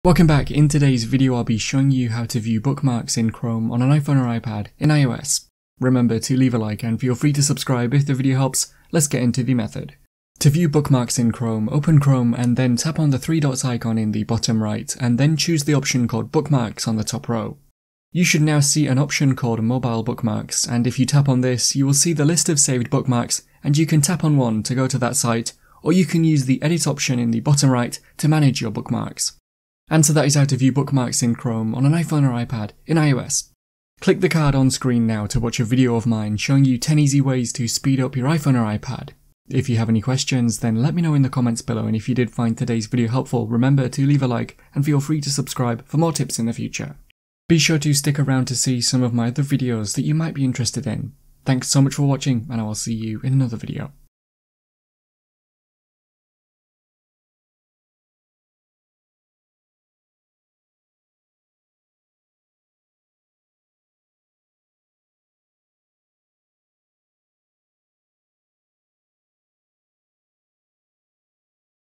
Welcome back. In today's video I'll be showing you how to view bookmarks in Chrome on an iPhone or iPad in iOS. Remember to leave a like and feel free to subscribe if the video helps. Let's get into the method. To view bookmarks in Chrome, open Chrome and then tap on the three dots icon in the bottom right and then choose the option called Bookmarks on the top row. You should now see an option called Mobile Bookmarks, and if you tap on this you will see the list of saved bookmarks and you can tap on one to go to that site, or you can use the edit option in the bottom right to manage your bookmarks. And so that is how to view bookmarks in Chrome on an iPhone or iPad in iOS. Click the card on screen now to watch a video of mine showing you 10 easy ways to speed up your iPhone or iPad. If you have any questions, then let me know in the comments below, and if you did find today's video helpful, remember to leave a like and feel free to subscribe for more tips in the future. Be sure to stick around to see some of my other videos that you might be interested in. Thanks so much for watching, and I will see you in another video.